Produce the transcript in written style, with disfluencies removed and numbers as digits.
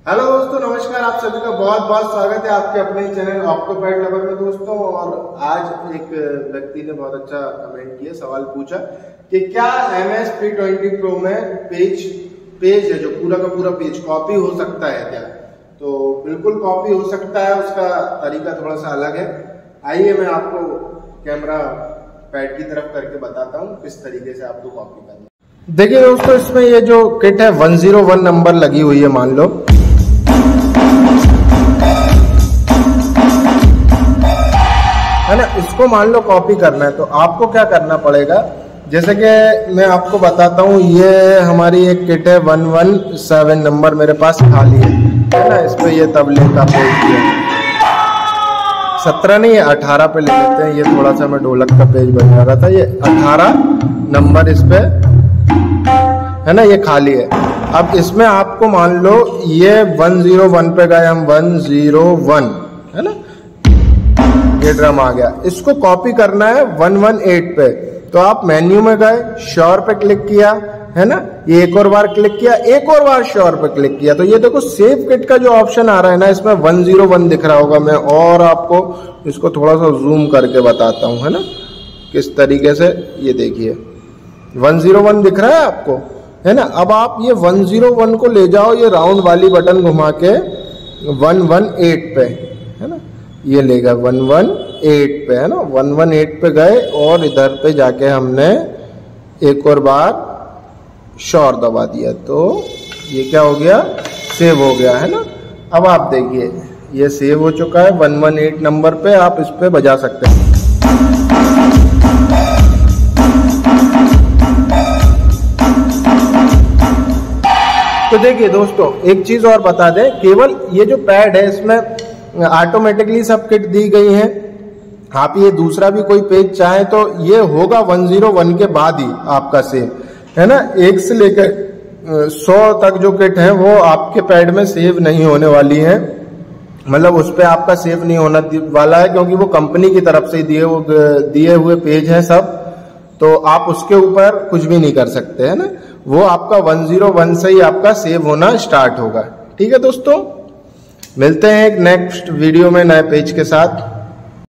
Hello दोस्तों, नमस्कार। आप सभी का बहुत बहुत स्वागत है आपके अपने चैनल ऑक्टोपैड लवर में दोस्तों। और आज एक व्यक्ति ने बहुत अच्छा कमेंट किया, सवाल पूछा कि क्या MS P20 Pro में पेज है जो पूरा का पूरा पेज कॉपी हो सकता है क्या? तो बिल्कुल कॉपी हो सकता है, उसका तरीका थोड़ा सा अलग है। आइए मैं आपको कैमरा पैड की तरफ करके बताता हूँ किस तरीके से आपको कॉपी करना है। देखिए दोस्तों, इसमें ये जो किट है 101 नंबर लगी हुई है, मान लो है ना। इसको मान लो कॉपी करना है तो आपको क्या करना पड़ेगा, जैसे कि मैं आपको बताता हूँ। ये हमारी एक किट है 117 नंबर मेरे पास खाली है ना। इस पे ये तबले का पेज है, 17 नहीं है 18 पे ले लेते हैं। ये थोड़ा सा मैं ढोलक का पेज बना रहा था, ये 18 नंबर इस पे है ना, ये खाली है। अब इसमें आपको मान लो ये 101 पे गए हम, 101 है ना, ये ड्रम आ गया। इसको कॉपी करना है 118 पे, तो आप मेन्यू में गए, श्योर पे क्लिक किया है ना, ये एक और बार क्लिक किया, एक और बार श्योर पे क्लिक किया, तो ये देखो सेव किट का जो ऑप्शन आ रहा है ना, इसमें 101 दिख रहा होगा। मैं और आपको इसको थोड़ा सा जूम करके बताता हूं है ना, किस तरीके से। ये देखिए 101 दिख रहा है आपको है ना। अब आप ये 101 को ले जाओ, ये राउंड वाली बटन घुमा के 118 पे है ना, ये लेगा 118 पे है ना। 118 पे गए और इधर पे जाके हमने एक और बार श्योर दबा दिया, तो ये क्या हो गया, सेव हो गया है ना। अब आप देखिए ये सेव हो चुका है 118 नंबर पे, आप इस पे बजा सकते हैं। तो देखिए दोस्तों, एक चीज और बता दें, केवल ये जो पैड है इसमें ऑटोमेटिकली सब किट दी गई है। आप ये दूसरा भी कोई पेज चाहें तो ये होगा 101 के बाद ही आपका सेव है ना। 1 से लेकर 100 तक जो किट है वो आपके पैड में सेव नहीं होने वाली है, मतलब उस पर आपका सेव नहीं होना वाला है, क्योंकि वो कंपनी की तरफ से दिए हुए पेज है सब, तो आप उसके ऊपर कुछ भी नहीं कर सकते है ना। वो आपका 101 से ही आपका सेव होना स्टार्ट होगा। ठीक है दोस्तों, मिलते हैं एक नेक्स्ट वीडियो में नए पेज के साथ।